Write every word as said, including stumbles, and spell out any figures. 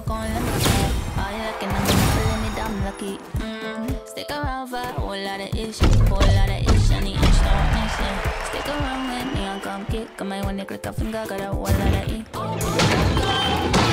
gon' let me see. All you looking at me, pulling it down, lucky. Mm. Stick around for a whole lot of issues, whole lot of issues, and the inch don't mention. Stick around with me, I'll come kick. I might wanna click a finger, got a whole lot of E.